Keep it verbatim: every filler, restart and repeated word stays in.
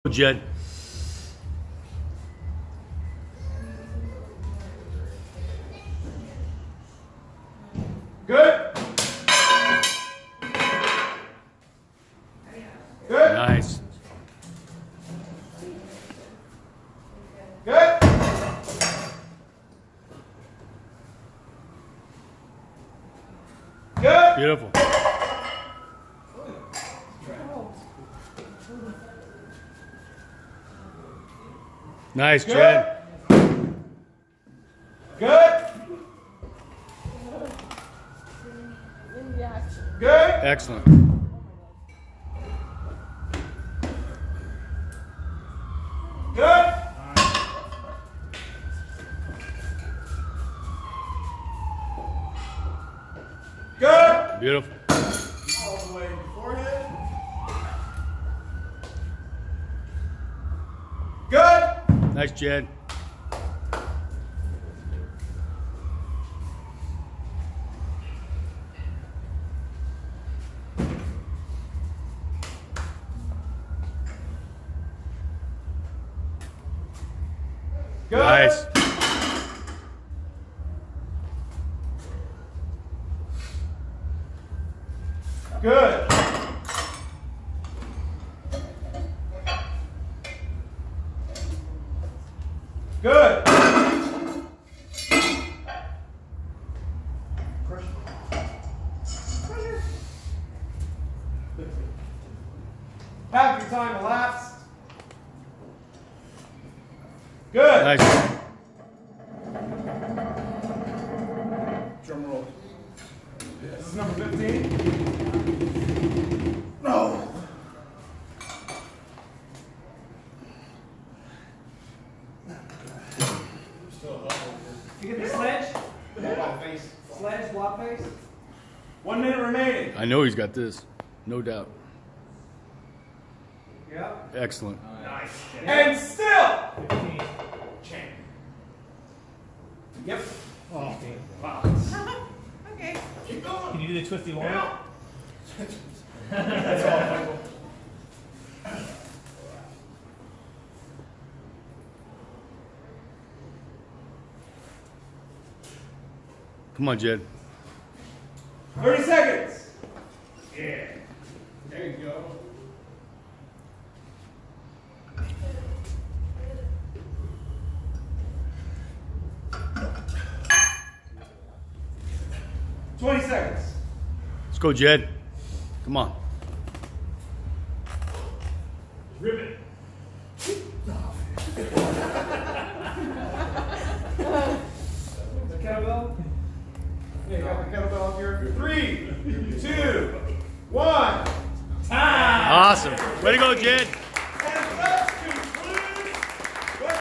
Jed. Good. Good. Nice. Good. Good. Beautiful. Nice, Good. Jed. Good. Good. Excellent. Good. Good. Beautiful. All the way forehead. Good. Nice, Jed. Good. Nice. Good. Good. Half your time elapsed. Good. Nice. Drum roll. This is number fifteen. No. You get the sledge? Blob face. Sledge, blob face? One minute remaining. I know he's got this. No doubt. Yeah. Excellent. Nice. And still. fifteen. Chain. Yep. Oh, Wow. Okay. Keep going. can you do the twisty one? Now. That's all, Michael. Come on, Jed. thirty seconds. Yeah. There you go. twenty seconds. Let's go, Jed. Come on. Ribbon. The kettlebell? Yeah, you got the kettlebell up here. Three, two, one. Time. Awesome. Way to go, Jed.